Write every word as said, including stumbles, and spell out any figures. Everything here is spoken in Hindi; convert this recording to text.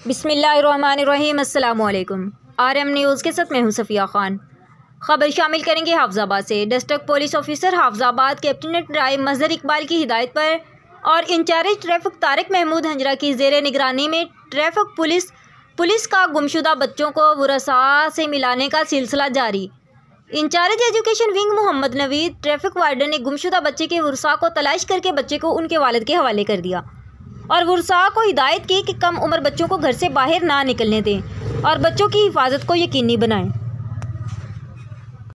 बिस्मिल्लाहिर्रहमानिर्रहीम। अस्सलाम वालेकुम। आर एम न्यूज़ के साथ मैं हूं सफ़िया ख़ान। ख़बर शामिल करेंगे हाफजाबाद से। District police officer Hafizabad captain ड्राइव मजहर इकबाल की हिदायत पर और इंचार्ज ट्रैफिक तारिक महमूद हंजरा की ज़ेर निगरानी में ट्रैफिक पुलिस पुलिस का गुमशुदा बच्चों को वरसा से मिलाने का सिलसिला जारी। Incharge education wing Mohammad Naveed traffic warden ने गुमशुदा बच्चे के वरसा को तलाश करके बच्चे को उनके वालिद के हवाले कर दिया और वरसा को हिदायत की कि कम उम्र बच्चों को घर से बाहर ना निकलने दें और बच्चों की हिफाजत को यकीनी बनाएं।